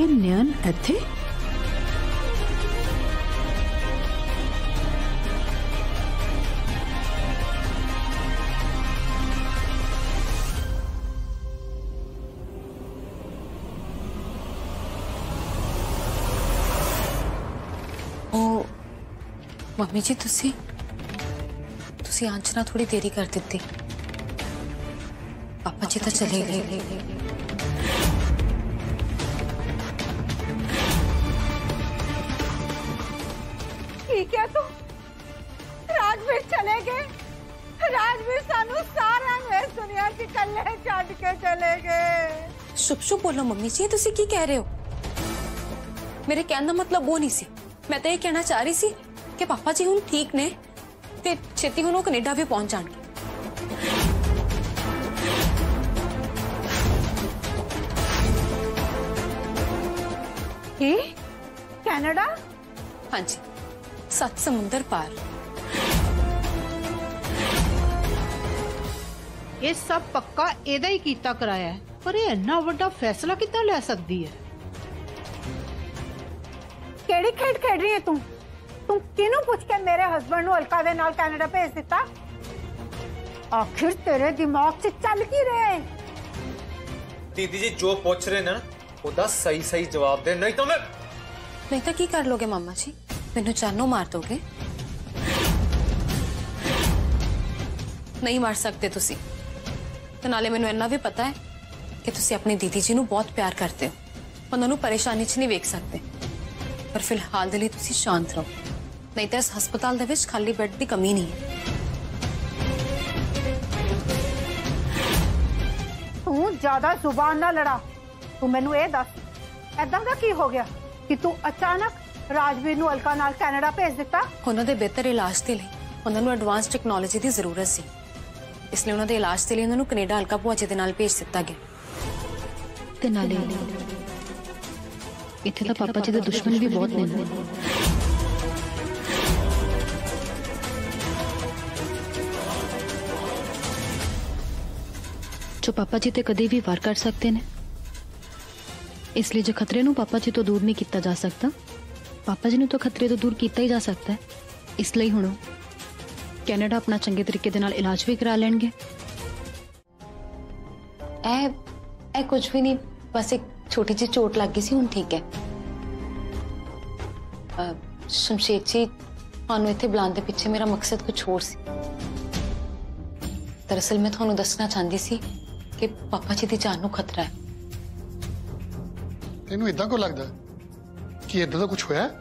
नयन इत्थे? मम्मी जी तुसी आंचना थोड़ी देरी कर दी। पापा जी तो चले गए। ठीक है तू राजवीर चले गए। राजवीर सानू सारा में दुनिया की कल्ले छड़ के चले गए। शुभ शुभ बोलो मम्मी जी, तुसी की कह रहे हो? मेरे कहने का मतलब वो नहीं सी। मैं तो ये कहना चाह रही सी कि पापा जी हुण ठीक ने ते छेती हुण वो कनेडा भी पहुंच जाणगे। कनाडा? हाँ जी, 7 समुंदर पार। ये सब पक्का एदा ही कीता कराया है, पर ये इन्ना बड़ा फैसला कितना ले सकती है? केड़ी खेड खेड रही है तू? तू किनू पूछ के मेरे हस्बैंड नु अलका दे नाल कनाडा भेज दिता? आखिर तेरे दिमाग च चल की रहे? दीदी जी जो पूछ रहे ना ओदा सही सही जवाब दे, नहीं तो मैं नहीं तो की कर लोगे मामा जी? मैनू चानो मार दोगे? नहीं मार सकते तुसी। तो नाले मैनू इन्ना भी पता है कि तुसी अपनी दीदी जी नू बहुत प्यार करते हो, उन्हां नू परेशानी च नहीं वेख सकते। पर फिलहाल दे लई तुसी शांत रहो, नहीं तो इस हस्पताल दे विच खाली बेड की कमी नहीं है। तू ज्यादा जुबान ना लड़ा। तू मैनू ये दस ऐदां दा की हो गया कि तू अचानक राजवीर नू अलका नाल कनाडा भेज दिता? उन्हां दे बेहतर इलाज के लिए उन्हां नू एडवांस टेक्नोलॉजी की जरूरत सी, इसलिए उन्हां दे इलाज के लिए उन्हां नू कनेडा अलका भूआ जी दे नाल भेज दिता गया। ते नाले इत्थे तां पापा जी दे दुश्मन भी बहुत ने। जो पापा जी ते कदी भी वार कर सकते ने, इसलिए जो खतरे नू पापा जी तो दूर नहीं किया जा सकता, पापा जी नू तो खतरे तो दूर किया ही जा सकता है। इसलिए हुण कनाडा अपना चंगे तरीके दे नाल इलाज भी करा लेंगे। ए कुछ भी नहीं, बस एक छोटी जी चोट लग गई सी, हुण ठीक है। शमशेर जी थानू इत्थे बुलाने दे पिछे मेरा मकसद कुछ होर सी। दरअसल मैं थानू दसना चाहती सी कि पापा जी दी जान नू खतरा है। तेनू इदां क्यों लगदा कि इदां दा कुछ होया?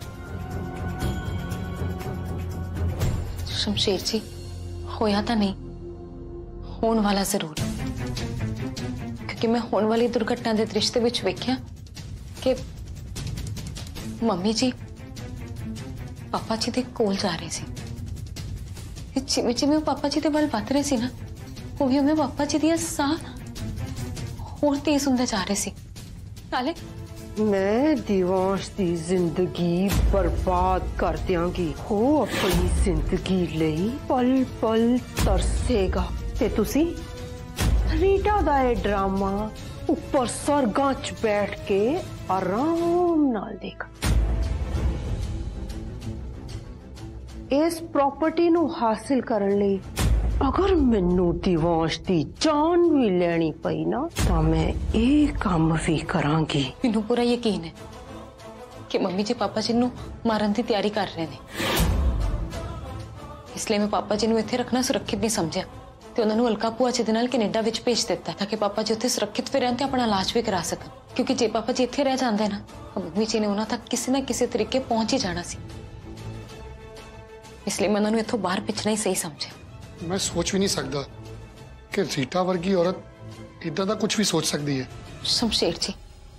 शमशेर जी होया तो नहीं, होने वाला जरूर, क्योंकि मैं होने वाली दुर्घटना के दृश्य विच वेख्या कि मम्मी जी पापा जी दे कोल जा रहे सी। जिवें जिवें पापा जी दे वल वध रहे सी ना, उवें उवें पापा जी दी साह होर तेज हुंदे जा रहे सी। नाले मैं दिवांश दी जिंदगी बर्बाद कर दियांगी। वो अपनी जिंदगी लई पल पल तरसेगा ते तुसी रीटा दा ये ड्रामा ऊपर स्वर्गां च बैठ के आराम नाल देखा। इस प्रॉपर्टी नू हासिल करने लई अगर मैनू दिवांश दी जान भी लेनी पई ना तो मैं ये काम भी करांगी। मैनू पूरा यकीन है कि मम्मी जी पापा जी नू मारन की तैयारी कर रहे हैं, इसलिए मैं पापा जी नू इत्थे रखना सुरक्षित नहीं समझा ते उन्हां नू अलका भूआ जी दे नाल कनेडा विच भेज दिता ताकि पापा जी उत्थे सुरक्षित भी रहन ते अपना इलाज भी करा सकन। क्योंकि जे पापा जी इत्थे रह जांदे ना तो मम्मी जी ने उन्हां तक किसी ना किसी तरीके पहुंच ही जाना सी, इसलिए मैं उन्हां नू इत्थों बाहर भेजना ही सही समझा। मैं सोच भी नहीं सकता कि रीटा वर्गी औरत इदां दा कुछ भी सोच सकती है। शमशेर जी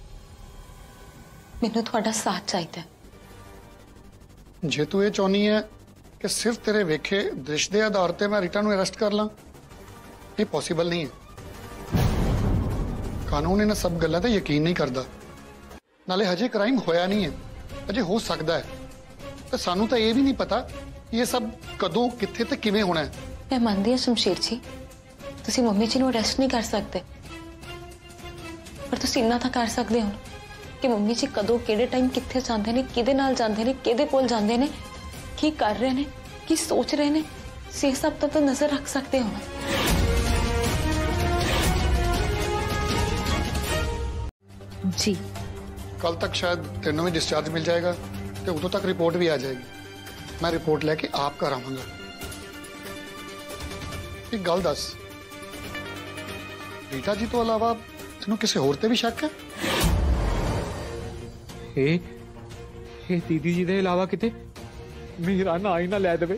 मैनू तुहाडा साथ चाहिए। जे तू ये चाहनी है कि सिर्फ तेरे वेखे दृश्य के आधार पर मैं रीटा नू अरेस्ट कर ला, ये पॉसिबल नहीं है। कानून इन सब गल्लां ते यकीन नहीं करता। नाले हजे क्राइम होया नहीं है, अजे हो सकता है, तो सानू तो ये भी नहीं पता ये सब कदों कित्थे ते किवें होना है। मैं मानती हूँ शमशेर जी, तुसी मम्मी जी नू अरेस्ट नहीं कर सकते, पर तुसी इन्ना तां कर सकते हो कि मम्मी जी कदों किहड़े टाइम कित्थे जांदे ने, किहदे नाल जांदे ने, किहदे कोल जांदे ने, की कर रहे ने, की सोच रहे ने, से सब तो नजर रख सकते हो। जी कल तक शायद तेनों में डिस्चार्ज मिल जाएगा तो उदों तक रिपोर्ट भी आ जाएगी। मैं रिपोर्ट लेके आप घर आवांगा। एक गल दस, रीटा जी तो अलावा तेनों किसी होर ते भी शक है? हे दीदी जी दे अलावा किते मेरा ना आई ना लै देवे।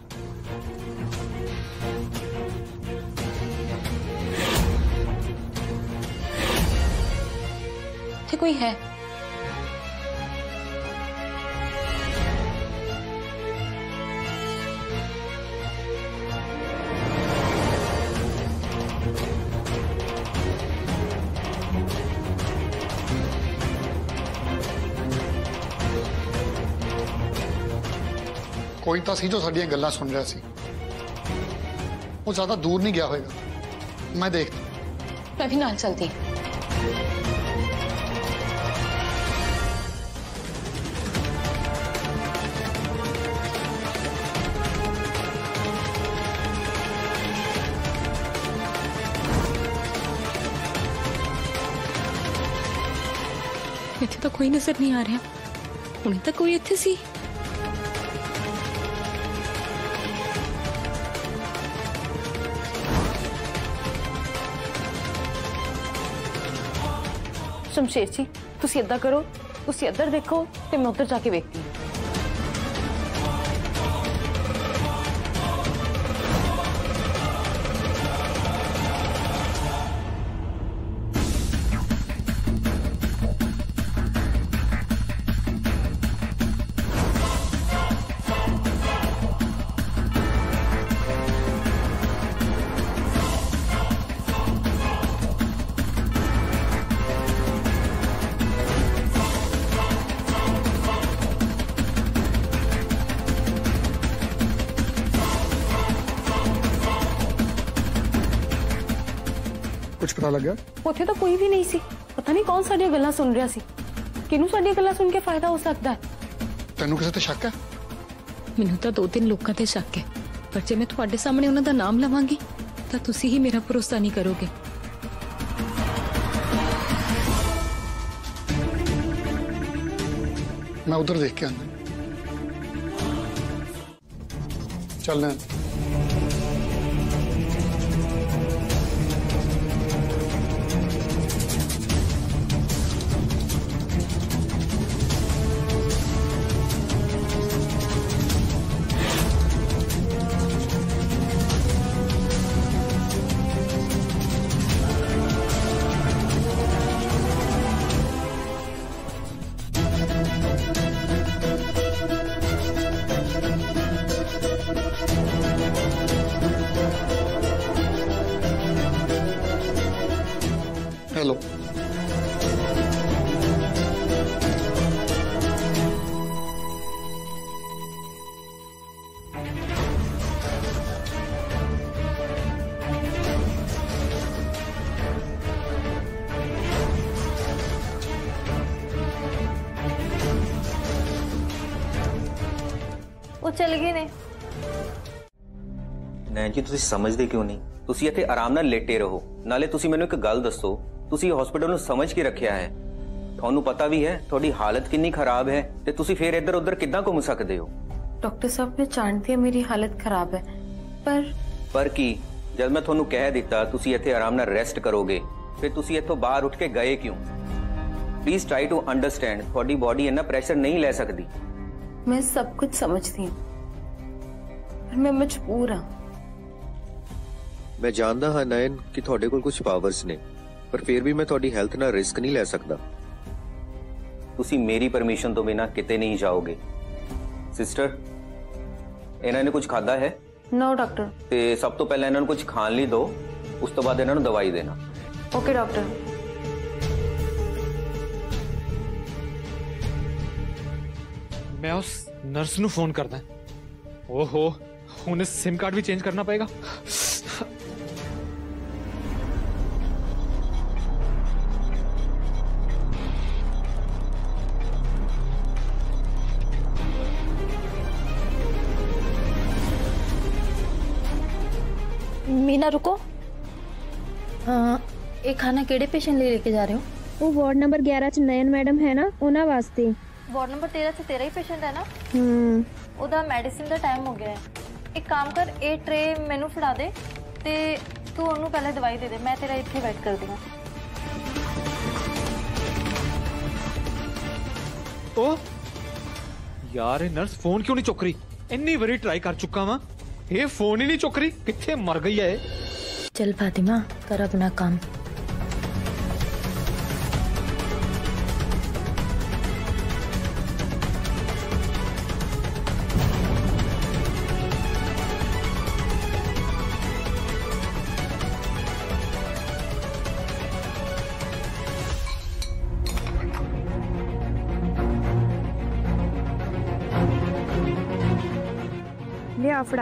कोई है? कोई तो सी जो साडियां गल्लां सुन रहा सी। वो ज्यादा दूर नहीं गया होगा। मैं देखता। मैं भी नाल चलती। इत्थे तो कोई नजर नहीं आ रहा। हुणे तक कोई इत्थे सी। शमशेर जी तुसी इदा करो, तुसी इधर देखो ते मैं उधर जाके देखती हूँ। कुछ पता लग गया? उत्थे तो कोई भी नहीं सी। पता नहीं कौन साडियां गल्लां सुन रहा सी। किनू साडियां गल्लां सुन के फायदा हो सकता है? तेनू किसी ते शक है? मैनू तो 2-3 लोगों ते शक है, पर जे मैं तुहाडे सामने उन्हां दा नाम लवांगी तां तुसी ही मेरा भरोसा नहीं करोगे। मैं उधर देख के आना। चलना। हेलो। वो चल गए ने। नैन जी तुसी समझदे क्यों नहीं? तुसी इत्थे आराम नाल लेटे रहो। नाले तुसी मैनूं एक गल दसो, तुसी हॉस्पिटल नूं समझ के रखिया है। तुहानूं पता भी है तुहाडी हालत कितनी खराब है ते तुसी फिर इधर उधर किद्दां घुम सकदे हो? डॉक्टर साहब मैं जानती हूँ मेरी हालत खराब है, पर की जब मैं तुहानूं कह दिता तुसी इत्थे आराम नाल रेस्ट करोगे, फिर तुसी इत्थों बाहर उठ के गए क्यों? Please try to understand. तुहाडी बॉडी इन्ना प्रेशर नहीं ले सकती। मैं सब कुछ समझती हूँ, पर मैं मजबूर हाँ। मैं जानदा हाँ नयन कि थोड़े कोल कुछ पावर्स ने, पर फिर भी मैं थोड़ी हेल्थ ना रिस्क नहीं ले सकता। तुसी मेरी परमिशन तो बिना किते नहीं जाओगे। सिस्टर इन्होंने कुछ खादा है? No doctor. ते सब तो पहले इन्होंने कुछ खान ली दो, उस तो बाद इन्होंने दवाई देना। Okay doctor. मैं उस नर्स नू फोन करदा। ओहो उन्हें सिम कार्ड भी चेंज करना पड़ेगा। मीना रुको। ये खाना केड़े पेशेंट लिए लेके जा रहे हो? वो वार्ड नंबर 11 च नयन मैडम है ना, उन्हां वास्ते। वार्ड नंबर 13 च तेरा ही पेशेंट है ना? ओदा मेडिसिन दा टाइम हो गया है। एक काम कर, ए ट्रे मैनू फड़ा दे ते तू ओनू पहले दवाई दे दे, मैं तेरा इत्थे वेट कर दी। ओ यार ये नर्स फोन क्यों नहीं चुक रही? इन्नी बारी ट्राई कर चुका वा, ये फोन ही नहीं चुक रही। किथे मर गई है? चल फातिमा कर अपना काम। लिया फड़ा।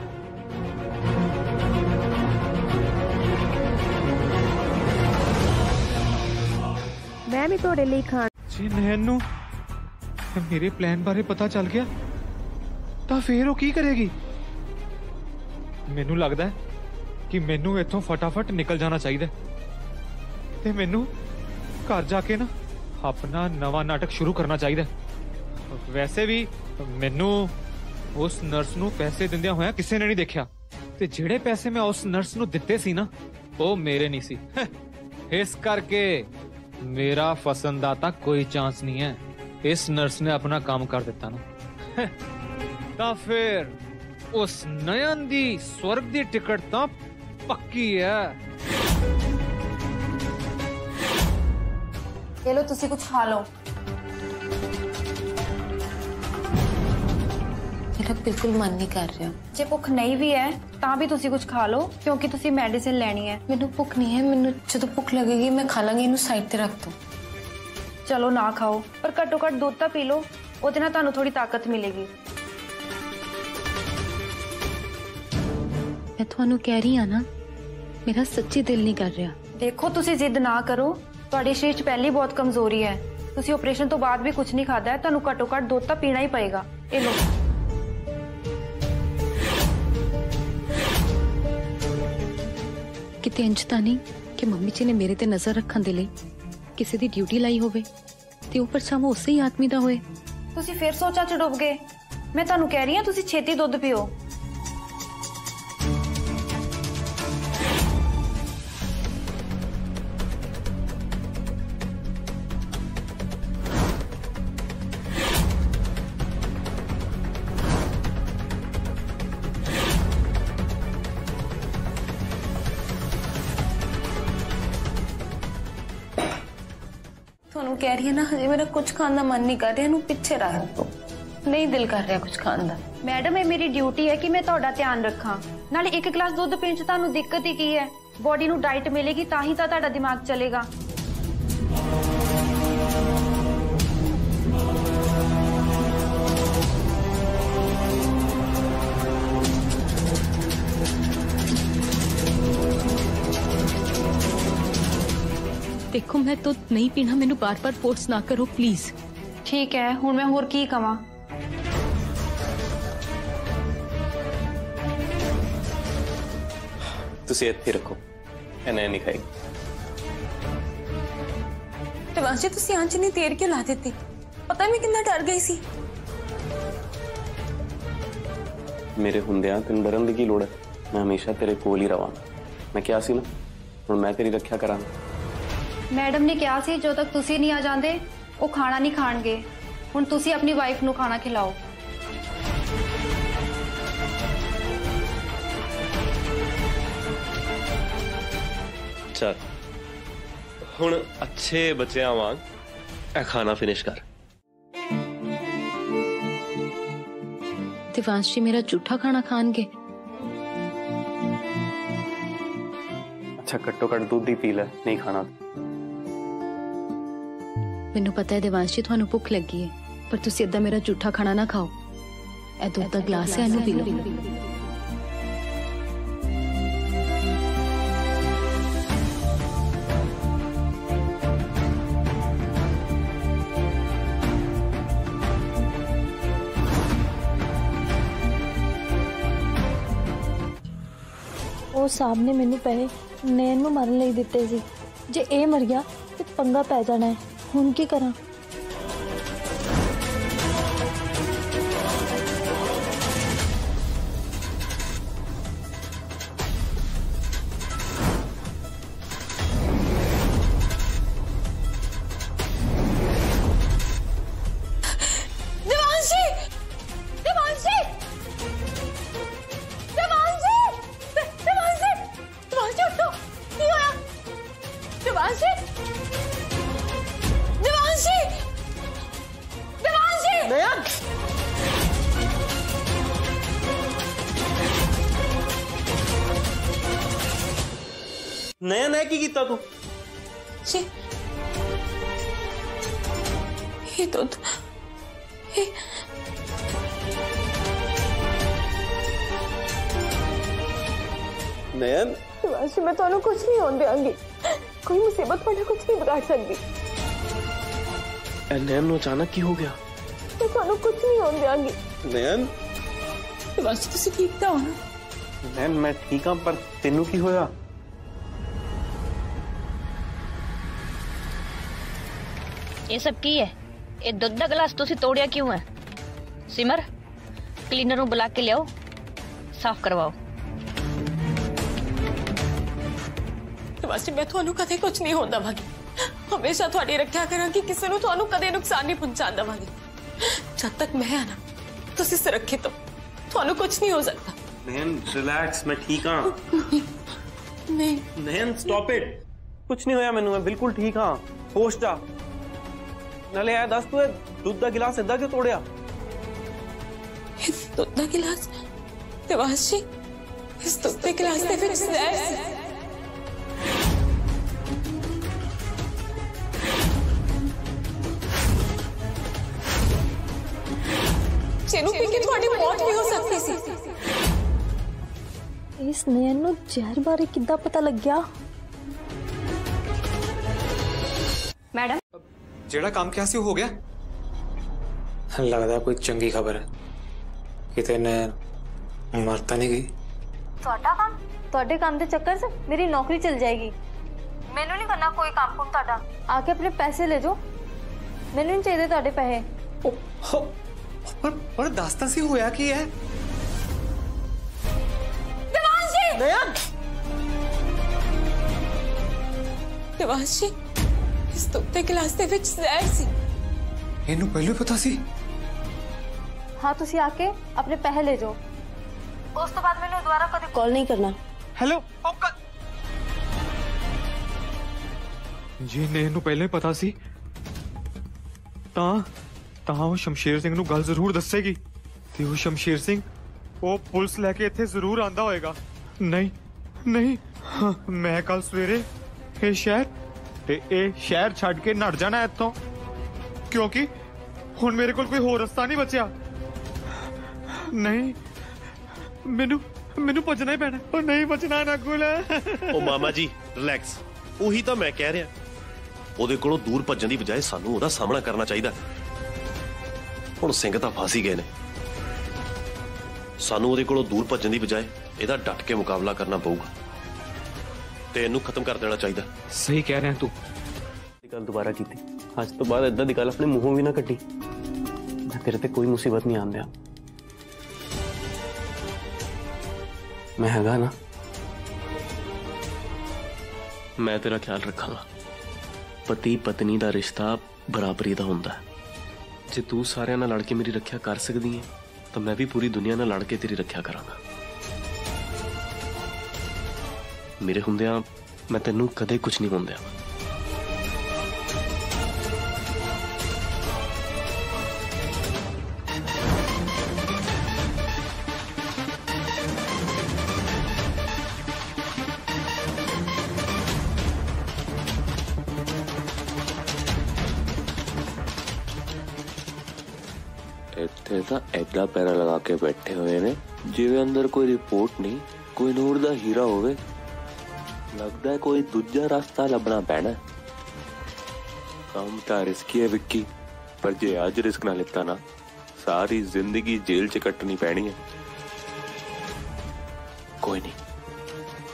मैं भी थोड़े लिए खान। जी नैन नू मेरे प्लान बारे पता चल गया ਤਾਂ ਫੇਰ ਉਹ ਕੀ ਕਰੇਗੀ? ਮੈਨੂੰ ਲੱਗਦਾ ਹੈ ਕਿ ਮੈਨੂੰ ਇੱਥੋਂ ਫਟਾਫਟ ਨਿਕਲ ਜਾਣਾ ਚਾਹੀਦਾ ਤੇ ਮੈਨੂੰ ਘਰ ਜਾ ਕੇ ਨਾ ਆਪਣਾ ਨਵਾਂ ਨਾਟਕ ਸ਼ੁਰੂ ਕਰਨਾ ਚਾਹੀਦਾ। ਵੈਸੇ ਵੀ ਮੈਨੂੰ ਉਸ ਨਰਸ ਨੂੰ ਪੈਸੇ ਦਿੰਦਿਆਂ ਹੋਇਆ ਕਿਸੇ ਨੇ ਨਹੀਂ ਦੇਖਿਆ ਤੇ ਜਿਹੜੇ ਪੈਸੇ ਮੈਂ ਉਸ ਨਰਸ ਨੂੰ ਦਿੱਤੇ ਸੀ ਨਾ ਉਹ ਮੇਰੇ ਨਹੀਂ ਸੀ। ਇਸ ਕਰਕੇ ਮੇਰਾ ਫਸਣ ਦਾ ਤਾਂ ਕੋਈ ਚਾਂਸ ਨਹੀਂ ਹੈ। ਇਸ ਨਰਸ ਨੇ ਆਪਣਾ ਕੰਮ ਕਰ ਦਿੱਤਾ ਨਾ ਤਾਂ ਫਿਰ ਉਸ ਨਯਨ ਦੀ ਸਵਰਗ ਦੀ ਟਿਕਟ ਤਾਂ ਪੱਕੀ ਹੈ। ये लो तुसी कुछ खा लो। मेरा बिल्कुल मन नहीं कर रहा। जे भुख नहीं भी है तां भी तुसी कुछ खा लो क्योंकि तुसी मेडिसिन लेनी है। मैनू भुख नहीं है, मैनू जो भुख लगेगी मैं खा लांगी। इनू साइड ते रख दो। चलो ना खाओ पर घट्टो घट दूध तां पी लो, ओदे नाल तुहानू थोड़ी ताकत मिलेगी। मैं तुहानू कह रही हां ना मेरा सच्ची दिल नहीं कर रहा। देखो तुसी जिद ना करो, ਤੁਹਾਡੇ ਸ਼ਰੀਰ 'ਚ ਪਹਿਲੀ ਬਹੁਤ ਕਮਜ਼ੋਰੀ ਹੈ। ਤੁਸੀਂ ਆਪਰੇਸ਼ਨ ਤੋਂ ਬਾਅਦ ਵੀ ਕੁਝ ਨਹੀਂ ਖਾਦਾ ਹੈ, ਤੁਹਾਨੂੰ ਘੱਟੋ ਘੱਟ ਦੁੱਧ ਤਾਂ ਪੀਣਾ ਹੀ ਪਏਗਾ। ਇਹ ਲਓ। ਕਿਤੇ ਇੰਜ ਤਾਂ ਨਹੀਂ ਕਿ ਮੰਮੀ ਜੀ ਨੇ ਮੇਰੇ ਤੇ ਨਜ਼ਰ ਰੱਖਣ ਦੇ ਲਈ ਕਿਸੇ ਦੀ ਡਿਊਟੀ ਲਾਈ ਹੋਵੇ ਤੇ ਉੱਪਰ ਛਾਵਾਂ ਉਸੇ ਹੀ ਆਦਮੀ ਦਾ ਹੋਏ। ਤੁਸੀਂ ਫਿਰ ਸੋਚਾਂ 'ਚ ਡੁੱਬ ਗਏ। ਮੈਂ ਤੁਹਾਨੂੰ ਕਹਿ ਰਹੀ ਹਾਂ ਤੁਸੀਂ ਛੇਤੀ ਦੁੱਧ ਪੀਓ। ਤੁਹਾਨੂੰ ਕਹਿ ਰਹੀ ਹੈ ਨਾ ਹਜੇ ਮੇਰਾ ਕੁਝ ਖਾਣ ਦਾ ਮਨ ਨਹੀਂ ਕਰ ਰਿਹਾ। ਇਹਨੂੰ ਪਿੱਛੇ ਰੱਖ ਦੋ, ਨਹੀਂ ਦਿਲ ਕਰ ਰਿਹਾ ਕੁਝ ਖਾਣ ਦਾ। ਮੈਡਮ ਇਹ ਮੇਰੀ ਡਿਊਟੀ ਹੈ ਕਿ ਮੈਂ ਤੁਹਾਡਾ ਧਿਆਨ ਰੱਖਾਂ। ਨਾਲੇ ਇੱਕ ਗਲਾਸ ਦੁੱਧ ਪੀਣ 'ਚ ਤੁਹਾਨੂੰ ਦਿੱਕਤ ਹੀ ਕੀ ਹੈ? ਬੋਡੀ ਨੂੰ ਡਾਈਟ ਮਿਲੇਗੀ ਤਾਂ ਹੀ ਤਾਂ ਤੁਹਾਡਾ ਦਿਮਾਗ ਚੱਲੇਗਾ। देखो मैं तो नहीं पीना, मैनू बार बार फोर्स ना करो प्लीज। ठीक है हुण मैं होर की कवां? तुसी इत्थे रखो, इन्हें नहीं खाएगी। देवांशी तुसी आंच नहीं देर क्यों ला देती? पता मैं कितना डर गई सी। मेरे हुंदियां तेन डरन दी की लोड़ है? मैं हमेशा तेरे कोल ही रवांगा। मैं क्या सी ना, हुण मैं तेरी रक्षा करांगा। मैडम ने कहा सी जो तक तुसी नहीं आ जांदे वो खाना नहीं खाणगे। हुण तुसी अपनी वाइफ नू खाना खिलाओ। चल हुण अच्छे बच्चों वांग ए खाना फिनिश कर। देवांश जी मेरा झूठा खाना खाएंगे? अच्छा घट्टो घट दूध ही पी ले, नहीं खाना। मैनू पता है देवांश जी थानू भुख लगी है पर तुसी इदा मेरा झूठा खाना ना खाओ। ए दूध दा ग्लास है, इनू पी लो। ਉਹ ਸਾਹਿਬ ਨੇ ਮੈਨੂੰ ਪੈਸੇ ਨੈਣ ਨੂੰ ਮਾਰਨ ਲਈ ਦਿੱਤੇ ਸੀ। ਜੇ ਇਹ ਮਰ ਗਿਆ ਤੇ ਪੰਗਾ ਪੈ ਜਾਣਾ ਹੈ। ਹੁਣ ਕੀ ਕਰਾਂ? नया नया की कीता तू? ये तो नयन मैं तो कुछ नहीं होने देंगी। कोई मुसीबत वाला कुछ नहीं बिगाड़ सकती। नयन नु अचानक की हो गया? मैं तो कुछ नहीं होने देंगी। नयन तुसी ठीक तो हो ना? नयन मैं ठीक हाँ, पर तेनू की होया? ये सब की है? ये दुध का गिलास तुसी तोड़िया क्यों है? सिमर, क्लीनर ਨੂੰ बुला के लियाओ, साफ करवाओ। मासी मैं ਤੁਹਾਨੂੰ ਕਦੇ ਕੁਝ ਨਹੀਂ ਹੋਣ ਦਵਾਂਗੀ। ਹਮੇਸ਼ਾ ਤੁਹਾਡੀ ਰੱਖਿਆ ਕਰਾਂਗੀ। ਕਿਸੇ ਨੂੰ ਤੁਹਾਨੂੰ ਕਦੇ ਨੁਕਸਾਨ ਨਹੀਂ ਪਹੁੰਚਾਉਣ ਦਵਾਂਗੀ। जब तक मैं आना ਤੁਸੀਂ ਸੁਰੱਖਿਅਤ ਹੋ, ਤੁਹਾਨੂੰ ਕੁਝ ਨਹੀਂ ਹੋ ਸਕਦਾ। नयन रिलैक्स, मैं ठीक हाँ। नहीं नयन स्टॉप इट। कुछ नहीं होया मैनू, मैं बिल्कुल ठीक हाँ। होश जा। नाले आया दस, तू दूध का गिलास इदा क्यों तोड़िया? दूध का गिलास देवांश जी, इस दूध के गिलास दे विच जहर सी। ਜਿਹਨੂੰ ਪੀ ਕੇ ਤੁਹਾਡੀ ਮੌਤ ਵੀ ਹੋ ਸਕਦੀ ਸੀ। ਇਸ ਨੈਣ ਨੂੰ ਜ਼ਹਿਰ ਬਾਰੇ ਕਿੱਦਾਂ ਪਤਾ ਲੱਗਿਆ? मैडम जेड़ा काम क्या सी हो गया? लगता कोई चंगी खबर है। किते ने मरता नहीं गई। ਤੁਹਾਡੇ ਕੰਮ ਦੇ ਚੱਕਰ 'ਚ ਮੇਰੀ ਨੌਕਰੀ ਚਲ ਜਾਏਗੀ। ਮੈਨੂੰ ਨਹੀਂ ਕਰਨਾ ਕੋਈ ਕੰਮ ਕੁਮ ਤੁਹਾਡਾ। ਆ ਕੇ ਆਪਣੇ ਪੈਸੇ ਲੈ ਜਾਓ। ਮੈਨੂੰ ਨਹੀਂ ਚਾਹੀਦੇ ਤੁਹਾਡੇ ਪੈਸੇ। पर दास्ता सी होया की है? देवांश जी! नयन! देवांश जी, इस दूध के गिलास ਦੇ ਵਿੱਚ ਜ਼ਹਿਰ ਸੀ। ਇਹਨੂੰ ਪਹਿਲਾਂ ਪਤਾ ਸੀ? हाँ ਤੁਸੀਂ आके अपने पैसे ले जाओ। उस तो बाद मैंने दोबारा कभी कॉल नहीं करना। हेलो जी ने ਇਹਨੂੰ ਪਹਿਲਾਂ ਹੀ ਪਤਾ ਸੀ ਤਾਂ ਉਹ ਸ਼ਮਸ਼ੇਰ ਸਿੰਘ ਨੂੰ ਗੱਲ ਜ਼ਰੂਰ ਦੱਸੇਗੀ ਤੇ ਉਹ ਸ਼ਮਸ਼ੇਰ ਸਿੰਘ ਉਹ ਪੁਲਿਸ ਲੈ ਕੇ ਇੱਥੇ ਜ਼ਰੂਰ ਆਂਦਾ ਹੋਏਗਾ। ਨਹੀਂ ਮੈਂ ਕੱਲ ਸਵੇਰੇ ਇਹ ਸ਼ਹਿਰ ਛੱਡ ਕੇ ਨੱਠ ਜਾਣਾ ਇੱਥੋਂ, ਕਿਉਂਕਿ ਹੁਣ ਮੇਰੇ ਕੋਲ ਕੋਈ ਹੋਰ ਰਸਤਾ ਨਹੀਂ ਬਚਿਆ। ਨਹੀਂ ਮੈਨੂੰ ਭੱਜਣਾ ਹੀ ਪੈਣਾ। ਉਹ ਨਹੀਂ ਬਚਣਾ ਨਾ ਕੋਲ। ਉਹ ਮਾਮਾ ਜੀ ਰਿਲੈਕਸ, ਉਹੀ ਤਾਂ ਮੈਂ ਕਹਿ ਰਿਹਾ। ਉਹਦੇ ਕੋਲੋਂ ਦੂਰ ਭੱਜਣ ਦੀ ਬਜਾਏ ਸਾਨੂੰ ਉਹਦਾ ਸਾਹਮਣਾ ਕਰਨਾ ਚਾਹੀਦਾ। ਹੁਣ ਸਿੰਘ ਤਾਂ ਫਸ ਹੀ ਗਏ ਨੇ। ਸਾਨੂੰ ਉਹਦੇ ਕੋਲੋਂ ਦੂਰ ਭੱਜਣ ਦੀ ਬਜਾਏ ਇਹਦਾ ਡਟ ਕੇ ਮੁਕਾਬਲਾ ਕਰਨਾ ਪਊਗਾ ਤੇ ਇਹਨੂੰ ਖਤਮ ਕਰ ਦੇਣਾ ਚਾਹੀਦਾ। ਸਹੀ ਕਹਿ ਰਿਹਾ ਤੂੰ। ਗੱਲ ਦੁਬਾਰਾ ਕੀਤੀ, ਅੱਜ ਤੋਂ ਬਾਅਦ ਏਦਾਂ ਦੀ ਗੱਲ ਆਪਣੇ ਮੂੰਹੋਂ ਵੀ ਨਾ ਕੱਢੀ। ਮੈਂ ਤੇਰੇ ਤੇ ਕੋਈ ਮੁਸੀਬਤ ਨਹੀਂ ਆਉਣ ਦਿਆਂ। ਮੈਂ ਹੈਗਾ ਨਾ, ਮੈਂ ਤੇਰਾ ਖਿਆਲ ਰੱਖਾਂਗਾ। ਪਤੀ ਪਤਨੀ ਦਾ ਰਿਸ਼ਤਾ ਬਰਾਬਰੀ ਦਾ ਹੁੰਦਾ ਹੈ। ਜੇ ਤੂੰ ਸਾਰਿਆਂ ਨਾਲ ਲੜ ਕੇ ਮੇਰੀ ਰੱਖਿਆ ਕਰ ਸਕਦੀ ਹੈ ਤਾਂ ਮੈਂ ਵੀ ਪੂਰੀ ਦੁਨੀਆ ਨਾਲ ਲੜ ਕੇ ਤੇਰੀ ਰੱਖਿਆ ਕਰਾਂਗਾ। ਮੇਰੇ ਹੁੰਦਿਆਂ ਮੈਂ ਤੈਨੂੰ ਕਦੇ ਕੁਝ ਨਹੀਂ ਹੋਣ ਦਿਆਂਗਾ। ਇੱਥੇ ਤਾਂ ਐਡਾ ਪੈਰਾ ਲਗਾ ਕੇ ਬੈਠੇ ਹੋਏ ਨੇ ਜਿਵੇਂ ਅੰਦਰ ਕੋਈ ਰਿਪੋਰਟ ਨਹੀਂ, ਕੋਈ ਨੂਰ ਦਾ ਹੀਰਾ ਹੋਵੇ। ਲੱਗਦਾ ਕੋਈ ਦੂਜਾ ਰਸਤਾ ਲੱਭਣਾ ਪੈਣਾ। ਕੰਮ ਤਾਂ ਰਿਸਕੀ ਹੈ ਵਿੱਕੀ, ਪਰ ਜੇ ਅੱਜ ਰਿਸਕ ਨਾ ਲਿੱਤਾ ਨਾ ਸਾਰੀ ਜ਼ਿੰਦਗੀ ਜੇਲ੍ਹ 'ਚ ਕੱਟਣੀ ਪੈਣੀ ਹੈ। ਕੋਈ ਨਹੀਂ,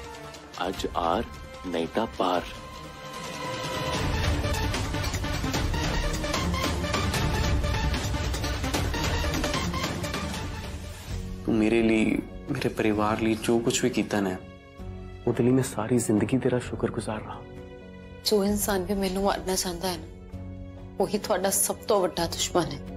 आज आर नहीं था पार। तू मेरे लिए, मेरे परिवार लिए जो कुछ भी कीता ना, ਉਹਦੇ ਲਈ मैं सारी जिंदगी तेरा शुक्रगुजार रहा। जो इंसान भी मैनू मारना चाहता है ना, वही थोड़ा सब तो बड़ा दुश्मन है।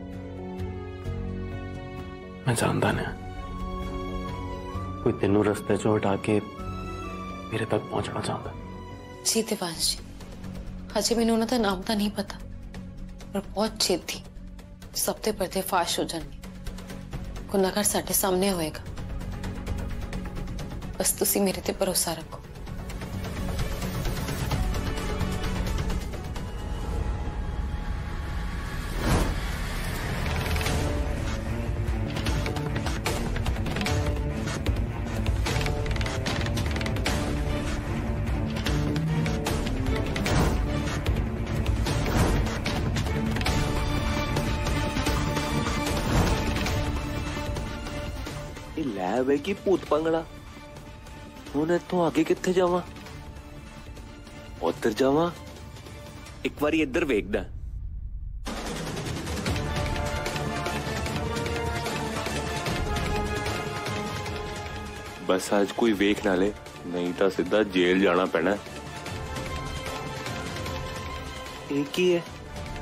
मैं जानता ना कोई तेनू रस्ते चो हटा के मेरे तक पहुंचना चाहता। जी देवांश जी, अजे मैनू उन्हां दा नाम तो नहीं पता, पर बहुत छेती सब ते पर्दे फाश हो जाएंगे। गुनाहगार साडे सामने होएगा, बस तुसी मेरे ते भरोसा रखो। लैब है कि भूत पंगड़ा। हूं इतों आगे किथे जावा? उधर जावा, एक बारी इधर वेखदा। बस आज कोई वेख ना ले, नहीं तो सीधा जेल जाना पैना। एक ही है।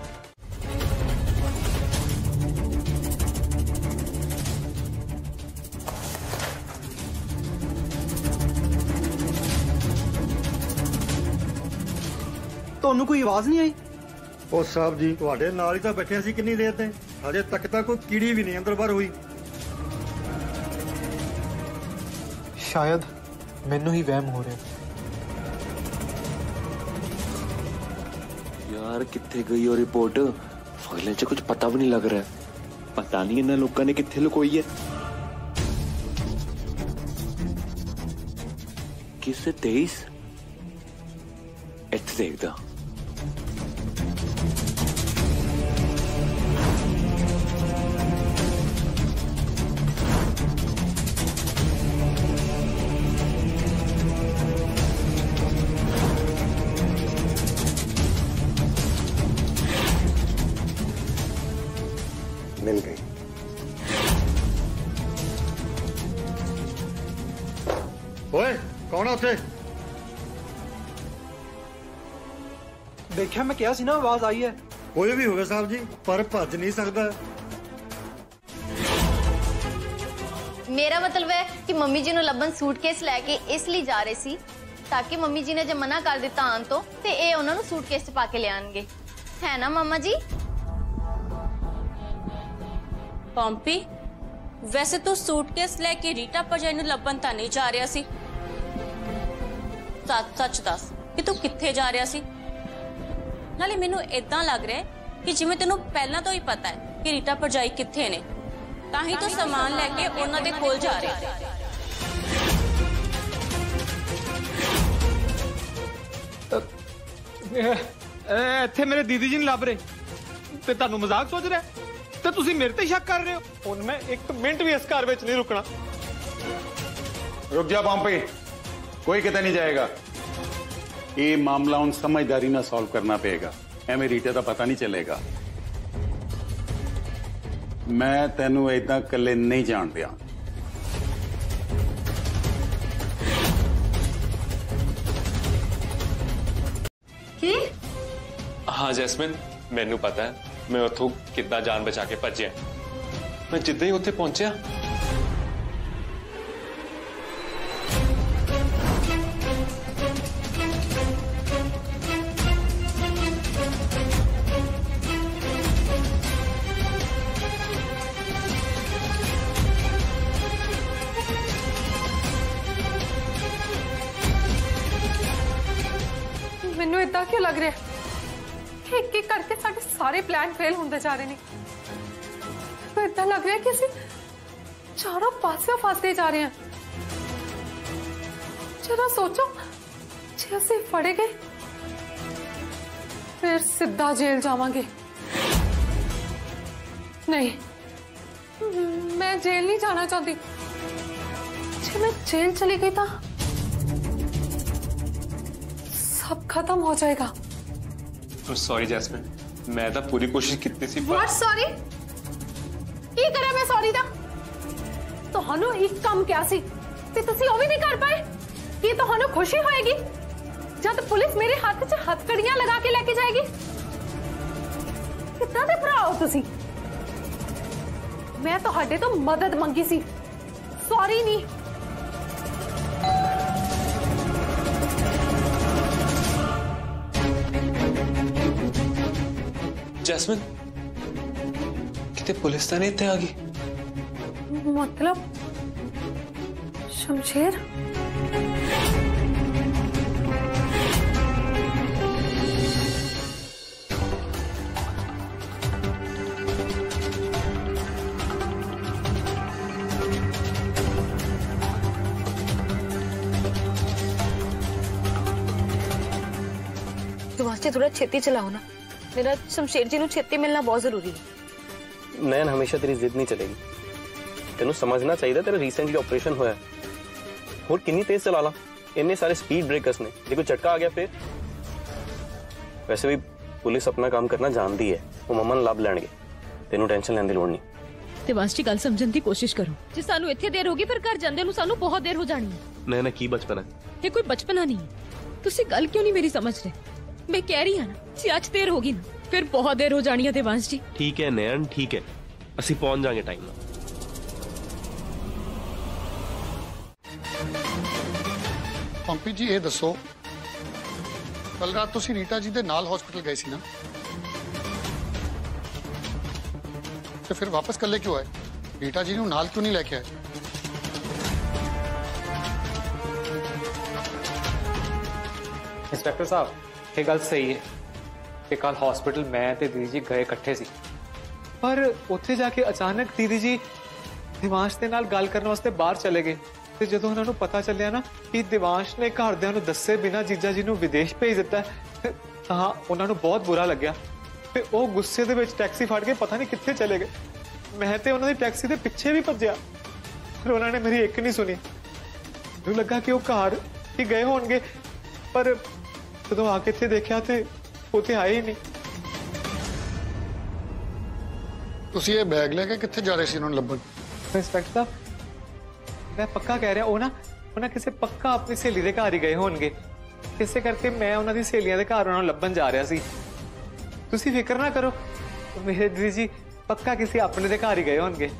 ਤੁਹਾਨੂੰ ਕੋਈ ਆਵਾਜ਼ ਨਹੀਂ ਆਈ? ਉਹ ਸਾਹਿਬ ਜੀ ਤੁਹਾਡੇ ਨਾਲ ਹੀ ਤਾਂ ਬੈਠੇ ਸੀ ਕਿੰਨੀ ਦੇਰ ਤੇ, ਹਜੇ ਤੱਕ ਤਾਂ ਕੋਈ ਕੀੜੀ ਵੀ ਨਹੀਂ ਅੰਦਰ ਬਾਹਰ ਹੋਈ। शायद मैनू ही वहम हो रहा। यार किथे गई और रिपोर्ट? फाइलें च कुछ पता भी नहीं लग रहा। पता नहीं इन्हां लोकां ने किथे लुकोई है। किसे 23 इत्थे देखदा। मिल गई। ओए कौन है उत्थे? देखिया मैं क्या सी ना, आवाज आई है। कोई भी होगा साहब जी, पर भज नहीं सकता। मेरा मतलब है कि मम्मी जी ਨੂੰ ਲੱਭਣ ਸੂਟਕੇਸ ਲੈ ਕੇ ਇਸ ਲਈ ਜਾ ਰਹੇ ਸੀ ਤਾਂ ਕਿ ਮੰਮੀ ਜੀ ਨੇ ਜੇ ਮਨਾ ਕਰ ਦਿੱਤਾ ਆਉਣ ਤੋਂ ਤੇ ਇਹ ਉਹਨਾਂ ਨੂੰ ਸੂਟਕੇਸ 'ਚ ਪਾ ਕੇ ਲਿਆਣਗੇ, ਹੈ ਨਾ ਮਮਾ ਜੀ? पॉम्पी, वैसे तो सूटकेस लेके रीटा भरजाई नूं लभन तां नहीं जा रहा सी। सच दस कि तू कित्थे जा रहा सी? नाले मैनूं इदां लग रहा है कि जिवें तैनूं पहलां तो ही पता है कि रीटा भरजाई कित्थे ने, तां ही तो सामान लेके उन्हां दे कोल जा रहा है। इत्थे मेरे दीदी जी नहीं लभ रहे ते तुहानूं मजाक सोच रहा है तो तुसी मेरे ते शक कर रहे हो। हुण मैं एक मिनट भी इस घर विच नहीं रुकना। रुक जा पॉम्पी, कोई किते नहीं जाएगा। ये मामला उन समझदारी ना सॉल्व करना पड़ेगा, एवं रीटा का पता नहीं चलेगा। मैं तेनू इदा कले नहीं जान दिया। हाँ जैस्मिन, मैनू पता है मैं उथों किद्दां जान बचा के भज्जिया। मैं जिद्दां ही उत्थे पहुंचिया मैनू इदा क्यों लग रहा है एक एक करके सारे सारे प्लान फेल होते जा रहे हैं। तो इतना लग रहा है कि असं चारों पासे फसते जा रहे हैं। जरा सोचो, जे असं फड़े गए फिर सीधा जेल जावांगे। नहीं, मैं जेल नहीं जाना चाहती। जे मैं जेल चली गई तो सब खत्म हो जाएगा। सॉरी जैस्मिन, मैं तो पूरी कोशिश की सी। What sorry? की करा मैं सॉरी दा? ਤੁਹਾਨੂੰ ਇੱਕ ਕੰਮ ਕਿਹਾ ਸੀ ਤੇ ਤੁਸੀਂ ਉਹ ਵੀ ਨਹੀਂ ਕਰ ਪਾਏ। ਕੀ ਤੁਹਾਨੂੰ ਖੁਸ਼ੀ ਹੋਏਗੀ ਜਦ ਪੁਲਿਸ ਮੇਰੇ ਹੱਥ 'ਚ ਹੱਥਕੜੀਆਂ ਲਗਾ ਕੇ ਲੈ ਕੇ ਜਾਏਗੀ? ਕਿੱਦਾਂ ਦੇ ਭਰਾ ਹੋ ਤੁਸੀਂ? ਮੈਂ ਤੁਹਾਡੇ ਤੋਂ ਮਦਦ ਮੰਗੀ ਸੀ, ਸੌਰੀ ਨਹੀਂ। जैस्मिन, कितने पुलिस तो नहीं थे आ गई? मतलब शमशेर? दिमाग थोड़ा छेती चलाओ ना, मेरा शमशेर जी ਨੂੰ ਛੇਤੀ ਮਿਲਣਾ ਬਹੁਤ ਜ਼ਰੂਰੀ ਹੈ। नैन हमेशा तेरी जिद नहीं चलेगी, तेनू समझना चाहिए तेरा रिसेंटली ऑपरेशन होया होर कितनी तेज चला ला, इन्ने सारे स्पीड ब्रेकर्स ने, जे कोई झटका आ गया फिर। वैसे भी पुलिस अपना काम करना जानती है, वो मम्मा ने लाभ लैणगे, तेनू टेंशन लेने की लोड़ नहीं। ਦਿਵਾਂਸ਼ ਜੀ ਗੱਲ ਸਮਝਣ ਦੀ ਕੋਸ਼ਿਸ਼ ਕਰੋ। ਜੇ ਸਾਨੂੰ ਇੱਥੇ ਦੇਰ ਹੋਗੀ ਫਿਰ ਘਰ ਜਾਂਦੇ ਨੂੰ ਸਾਨੂੰ ਬਹੁਤ ਦੇਰ ਹੋ ਜਾਣੀ ਹੈ। नैना की बचपन है, ਇਹ ਕੋਈ ਬਚਪਨਾ ਨਹੀਂ ਹੈ। ਤੁਸੀਂ ਗੱਲ ਕਿਉਂ ਨਹੀਂ ਮੇਰੀ ਸਮਝ ਰਹੇ? मैं कह रही हूं ना, जी आज देर होगी ना फिर बहुत देर हो जानी है देवांश जी। ठीक है नैन, ठीक है, ਅਸੀਂ ਪਹੁੰਚ ਜਾਾਂਗੇ ਟਾਈਮ ਨਾਲ। ਪੰਪੀ ਜੀ ਇਹ ਦੱਸੋ, ਕੱਲ ਰਾਤ ਤੁਸੀਂ ਰੀਟਾ ਜੀ ਦੇ ਨਾਲ ਹਸਪੀਟਲ ਗਏ ਸੀ ਨਾ, ਤੇ ਫਿਰ ਵਾਪਸ ਕੱਲੇ ਕਿਉਂ ਆਏ? ਰੀਟਾ ਜੀ ਨੂੰ ਨਾਲ ਕਿਉਂ ਨਹੀਂ ਲੈ ਕੇ ਆਏ? इंस्पेक्टर साहब, ये गल सही है कि कल हॉस्पिटल मैं ते दीदी जी गए इकट्ठे सी, पर उत्थे जाके अचानक दीदी जी दिवांश दे नाल गल करने वास्ते बाहर चले गए। ते जदों उन्हां नूं पता चलिया ना कि दिवांश ने घरदियां नूं दस्से बिना जीजा जी नूं विदेश भेज दिता है, तां उन्हां नूं बहुत बुरा लग्या ते ओह गुस्से दे विच टैक्सी फड़ के पता नहीं कित्थे चले गए। मैं ते उन्हां दी टैक्सी दे पिछे भी भज्जिया, पर उन्हां ने मेरी एक नहीं सुनी। मैनूं लगा कि ओह घर ही गए होणगे, पर ਜਦੋਂ ਆ ਕੇ ਇੱਥੇ ਦੇਖਿਆ ਤੇ ਉੱਥੇ ਆਏ ਹੀ ਨਹੀਂ। ਤੁਸੀਂ ਇਹ ਬੈਗ ਲੈ ਕੇ ਕਿੱਥੇ ਜਾ ਰਹੇ ਸੀ ਉਹਨਾਂ ਨੂੰ ਲੱਭਣ? ਇੰਸਪੈਕਟਰ ਸਾਹਿਬ, ਮੈਂ ਪੱਕਾ ਕਹਿ ਰਿਹਾ, ਉਹਨਾਂ ਕਿਸੇ ਪੱਕਾ ਆਪਣੀ ਸਹੇਲੀ ਦੇ ਘਰ ਹੀ ਗਏ ਹੋਣਗੇ, ਇਸੇ ਕਰਕੇ ਮੈਂ ਉਹਨਾਂ ਦੀ ਸਹੇਲੀਆਂ ਦੇ ਘਰ ਉਹਨਾਂ ਨੂੰ ਲੱਭਣ ਜਾ ਰਿਹਾ ਸੀ। ਤੁਸੀਂ ਫਿਕਰ ਨਾ ਕਰੋ, ਮੇਰੇ ਦੀਦੀ ਜੀ ਪੱਕਾ ਕਿਸੇ ਆਪਣੇ ਦੇ ਘਰ ਹੀ ਗਏ ਹੋਣਗੇ।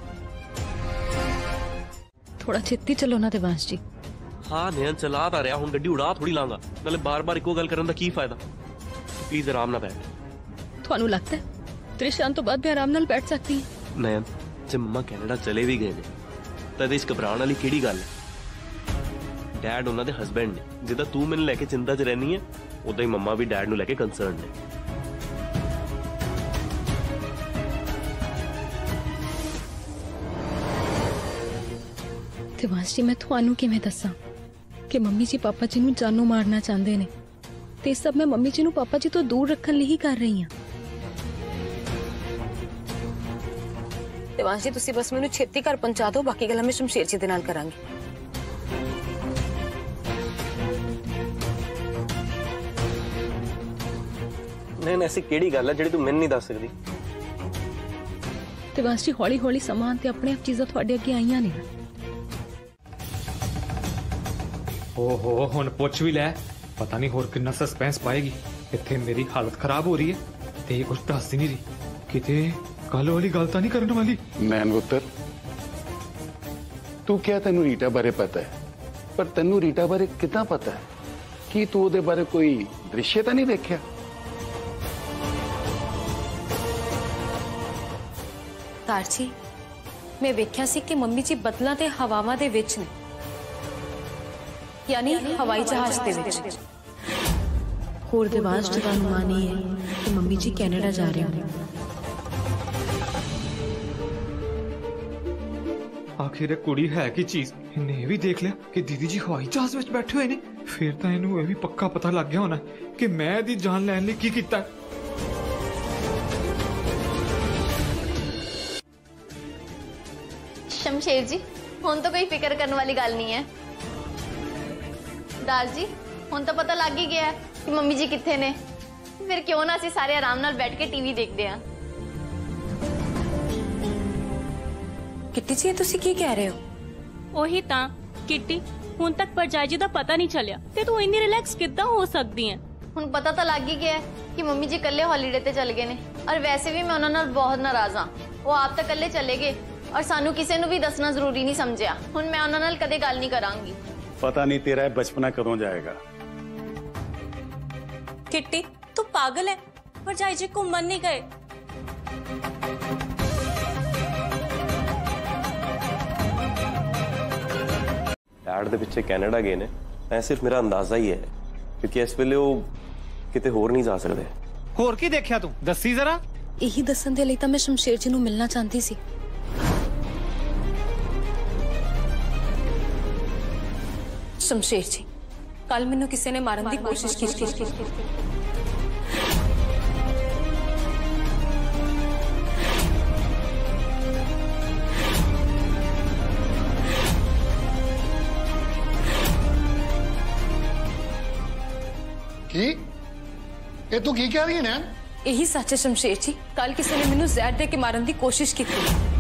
थोड़ा छेती चलो ना देवांश जी। हाँ नैन चला तो रहा, हुण गड्डी उड़ा थोड़ी लांगा, नाले बार बार इको गल करन दा की फायदा। प्लीज आराम नाल बैठ। ਤੁਹਾਨੂੰ लगता है त्रिशान तो बाद भी आराम नाल बैठ सकती है? नैन जे मम्मा कैनेडा चले भी गए ने तां इहदे च घबराण वाली किहड़ी गल है? डैड उन्हां दे हस्बैंड ने, जिद्दां तू मैनूं लैके चिंता च रहनी है, उदां ही मम्मा भी डैड नूं लैके कंसर्न ने। देवांश जी मैं ਤੁਹਾਨੂੰ ਕਿਵੇਂ ਦੱਸਾਂ ਕਿ ਮੰਮੀ ਜੀ ਪਾਪਾ ਜੀ ਨੂੰ ਜਾਨੋਂ ਮਾਰਨਾ ਚਾਹੁੰਦੇ ਨੇ, ਤੇ ਸਭ ਮੈਂ ਮੰਮੀ ਜੀ ਨੂੰ ਪਾਪਾ ਜੀ ਤੋਂ ਦੂਰ ਰੱਖਣ ਲਈ ਹੀ ਕਰ ਰਹੀ ਹਾਂ। देवांश जी ਤੁਸੀਂ ਬਸ ਮੈਨੂੰ ਛੇਤੀ ਘਰ ਪਹੁੰਚਾ ਦਿਓ, ਬਾਕੀ ਗੱਲਾਂ ਮੈਂ ਸ਼ਮਸ਼ੇਰ ਜੀ ਦੇ ਨਾਲ ਕਰਾਂਗੀ। नैन ऐसी ਕਿਹੜੀ ਗੱਲ ਹੈ ਜਿਹੜੀ ਤੂੰ ਮੈਨੂੰ ਨਹੀਂ ਦੱਸ ਸਕਦੀ? देवांश जी हौली हौली समान ते अपने आप चीज़ां ਤੁਹਾਡੇ ਅੱਗੇ ਆਈਆਂ ਨੇ। ओहो हुण पुछ भी लै, पता नहीं होर कितना सस्पेंस पाएगी। इत्थे मेरी हालत खराब हो रही है ते कुछ दस ही नहीं रही, किते कल वाली गल तां नहीं करने वाली। नैन पुत्र, तू क्या तेनू रीटा बारे पता है? पर तेनू रीटा बारे कितना पता है? कि तू उहदे बारे कोई दृश्य तां नहीं देखिया? तार जी मैं वेख्या सी कि मम्मी जी बदलां ते हवावां दे विच ने, यानी हवाई जहाज दे विच। होर देवांश जी का अनुमान ये है कि मम्मी जी कैनेडा जा रहे हैं। आखिर कुड़ी है की चीज, इन्हें भी देख लिया कि दीदी जी हवाई जहाज में बैठे हुए ने, फिर तो इन्हू ये भी पक्का पता लग गया होना कि मैं दी जान लैन लई की कीता। शमशेर जी हुण तो कोई फिक्र करने वाली गल नहीं है। दार जी हुण तो पता लग ही गया ਕਿ ਮੰਮੀ ਜੀ ਕਿੱਥੇ ਨੇ। ਫਿਰ ਕਿਉਂ ਨਾ ਅਸੀਂ ਸਾਰੇ ਆਰਾਮ ਨਾਲ ਬੈਠ ਕੇ ਟੀਵੀ ਦੇਖਦੇ ਹਾਂ। ਕਿੱਟੀ ਜੀ ਤੁਸੀਂ ਕੀ ਕਹਿ ਰਹੇ ਹੋ? ਉਹੀ ਤਾਂ ਕਿੱਟੀ, ਹੁਣ ਤੱਕ ਭਰਜਾਈ ਜੀ ਦਾ ਪਤਾ ਨਹੀਂ ਚੱਲਿਆ ਤੇ ਤੂੰ ਇੰਨੀ ਰਿਲੈਕਸ ਕਿੱਦਾਂ ਹੋ ਸਕਦੀ ਹੈ? ਹੁਣ ਪਤਾ ਤਾਂ ਲੱਗ ਹੀ ਗਿਆ ਹੈ ਕਿ ਮੰਮੀ ਜੀ ਇਕੱਲੇ ਹੌਲੀਡੇ ਤੇ ਚਲੇ ਗਏ ਨੇ। ਔਰ ਵੈਸੇ ਵੀ ਮੈਂ ਉਹਨਾਂ ਨਾਲ ਬਹੁਤ ਨਾਰਾਜ਼ ਹਾਂ। ਉਹ ਆਪ ਤਾਂ ਇਕੱਲੇ ਚਲੇ ਗਏ ਔਰ ਸਾਨੂੰ ਕਿਸੇ ਨੂੰ ਵੀ ਦੱਸਣਾ ਜ਼ਰੂਰੀ ਨਹੀਂ ਸਮਝਿਆ। ਹੁਣ ਮੈਂ ਉਹਨਾਂ ਨਾਲ ਕਦੇ ਗੱਲ ਨਹੀਂ ਕਰਾਂਗੀ। पता नहीं तेरा बचपना कदों जाएगा। किट्टी तू पागल है? भरजाई जी घूमन नहीं गए। डैड दे पिछे कैनेडा गए ने। ऐ सिर्फ मेरा अंदाजा ही है क्योंकि इस वेले वो किते होर नहीं जा सकते। होर की देखिया तू दसी जरा। यही दसन दे लई तां मैं शमशेर जी नूं मिलना चाहती सी। शमशेर जी कल मैनू किसी ने मारन की कोशिश की। ये तू की कह रही है नैन? यही सच है शमशेर जी, कल किसी ने मैनू जहर दे के मारन की कोशिश की।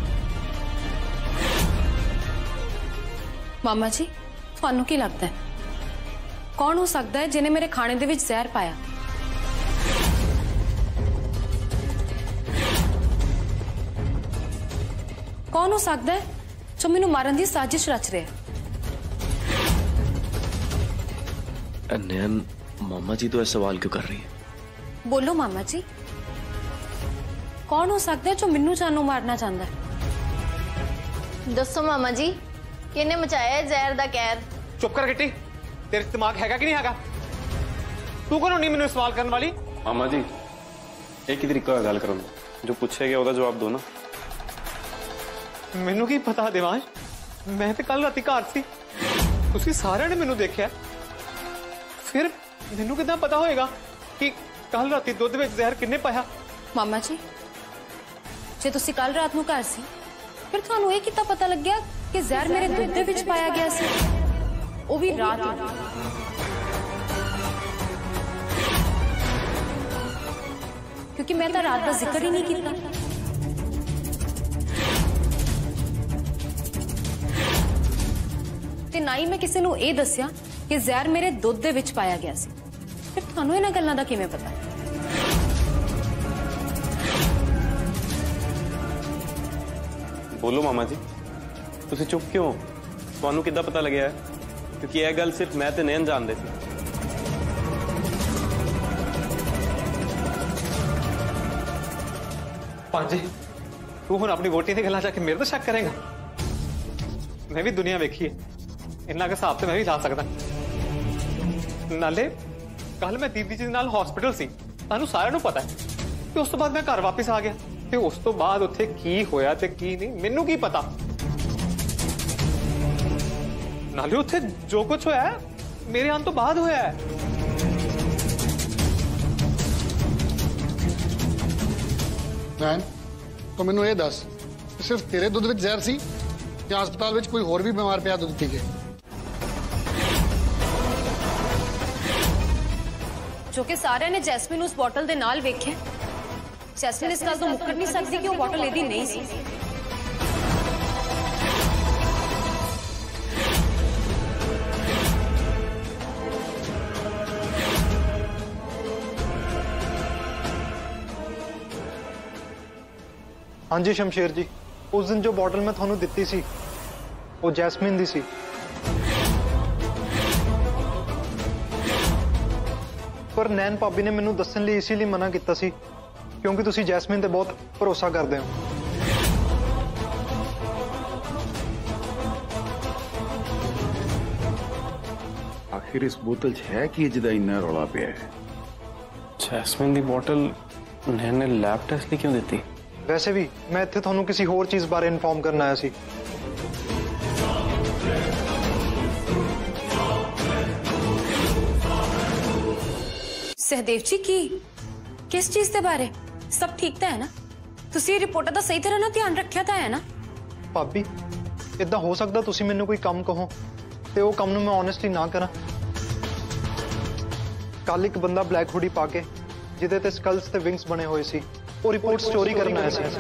मामा जी ਤੁਹਾਨੂੰ ਕੀ ਲੱਗਦਾ ਹੈ कौन हो सकता है जिन्हें मेरे खाने दे विच जहर पाया? कौन हो सकता है जो मैनू मारन की साजिश रच रहा है? नैन मामा जी तो यह सवाल क्यों कर रही है? बोलो मामा जी, कौन हो सकता है जो मैनू जानू मारना चाहता है? दसो मामा जी, किने मचाया है जहर दा कहर? चुप कर किट्टी, तेरे दिमाग हैगा कि नहीं हैगा? तू कौन नहीं मैंने सवाल करने वाली? मामा जी एक ही तरीका है गल करने दा, जो पूछेगा ਉਹਦਾ जवाब दो ना। ਮੈਨੂੰ ਕੀ ਪਤਾ ਦਿਵਾਂਸ਼, ਮੈਂ ਤੇ ਕੱਲ ਰਾਤੀ ਘਰ ਸੀ, ਤੁਸੀਂ ਸਾਰਿਆਂ ਨੇ ਮੈਨੂੰ ਦੇਖਿਆ। ਫਿਰ ਮੈਨੂੰ ਕਿਦਾਂ ਪਤਾ ਹੋਏਗਾ ਕਿ ਕੱਲ ਰਾਤੀ ਦੁੱਧ ਵਿੱਚ ਜ਼ਹਿਰ ਕਿੰਨੇ ਪਾਇਆ? मामा जी जे तुसी कल रात नू घर सी, फिर थानू ये कितना पता लग गया कि जहर मेरे दूध दे विच पाया गया सी, वो भी रात नू? क्योंकि मैं तो रात का जिक्र ही नहीं किया। ते ना ही मैं किसी नू ये दस्या कि जहर मेरे दूध दे विच पाया गया सी। फिर थानू इन्हां गल्लां दा किवें पता? बोलो मामा जी, तुसी चुप क्यों? ਤੁਹਾਨੂੰ ਕਿੱਦਾਂ ਪਤਾ ਲੱਗਿਆ ਹੈ? क्योंकि यह गल सिर्फ मैं ते नैन जानते थे। पांजे तू हुण अपनी वोटी दी गल्लां जाके मेरे तो शक करेगा? मैं भी दुनिया वेखी है, इन्ना के हिसाब ते मैं भी ला सकदा। नाले कल मैं दीदी जी नाल हॉस्पिटल सी, तानू सारिਆਂ ਨੂੰ पता है। ते उस तो बाद मैं घर वापस आ गया ते उस तो बाद उत्थे की होया ते की नहीं मैनू की पता। नाले उत्थे जो कुछ होया है मेरे आने तो बाद होया है। नैन तो मैनू ये दस, सिर्फ तेरे दुध विच जहर सी या हस्पताल विच कोई होर भी बीमार पिया दुध पी के? जो कि सारे ने जैस्मिन उस बोतल दे नाल वेखे। जैस्मिन इस गल तो मुकर नहीं सकती कि वो बोतल एदी नहीं सी। हाँ जी शमशेर जी, उस दिन जो बोतल मैं थानू दिती सी वो जैस्मिन दी सी। पर नैन भाभी ने मैनू दस्सण लई इसीलिए मना किया सी क्योंकि तुसी जैस्मिन ते बहुत भरोसा करते हो। आखिर इस बोतल च है कि जिदा इन्ना रौला पिया है? जैस्मिन दी बोतल नैन ने लैब टेस्ट ਲਈ क्यों ਦਿੱਤੀ? वैसे भी मैं इत्थे थानू किसी होर चीज बारे इन्फॉर्म करना आया सी। सहदेव जी की किस चीज के बारे? सब ठीक तो है ना? तुसी रिपोर्ट का सही तरह ना ध्यान रखा तो है ना? भाभी इदा हो सकता तुसी मैनू कोई काम कहो ते वो काम नू मैं ऑनेस्टली ना करा? ਕੱਲ ਇੱਕ ਬੰਦਾ ਬਲੈਕ ਹੁਡੀ ਪਾ ਕੇ ਜਿਹਦੇ ਤੇ ਸਕਲਸ ਤੇ ਵਿੰਗਸ ਬਣੇ ਹੋਏ ਸੀ ਉਹ ਰਿਪੋਰਟ ਚੋਰੀ ਕਰਨ ਆਇਆ ਸੀ।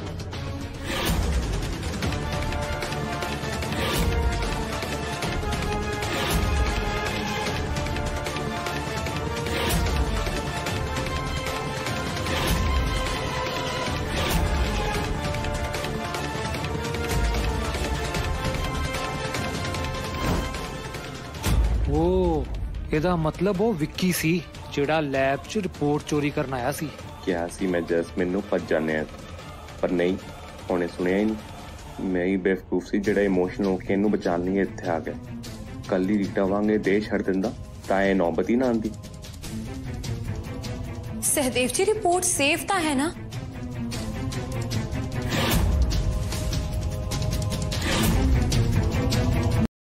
ਇਹਦਾ ਮਤਲਬ ਉਹ ਵਿੱਕੀ ਸੀ ਜਿਹੜਾ ਲੈਬ 'ਚ ਰਿਪੋਰਟ ਚੋਰੀ ਕਰਨ ਆਇਆ ਸੀ। ਕਿਹਾ ਸੀ ਮੈਂ ਜੈਸਮਿਨ ਨੂੰ ਭੱਜ ਜਾਣੇ ਆ, ਪਰ ਨਹੀਂ, ਉਹਨੇ ਸੁਣਿਆ ਹੀ ਨਹੀਂ। ਮੈਂ ਹੀ ਬੇਵਕੂਫ ਸੀ ਜਿਹੜਾ ਇਮੋਸ਼ਨਲ ਹੋ ਕੇ ਇਹਨੂੰ ਬਚਾਉਣ ਲਈ ਇੱਥੇ ਆ ਗਿਆ। ਕੱਲ ਹੀ ਰੀਟਾ ਵਾਂਗੇ ਦੇਸ਼ ਛੱਡ ਦਿੰਦਾ ਤਾਂ ਇਹ ਨੌਬਤ ਹੀ ਨਾ ਆਉਂਦੀ। सहदेव जी रिपोर्ट सेफ तो है ना?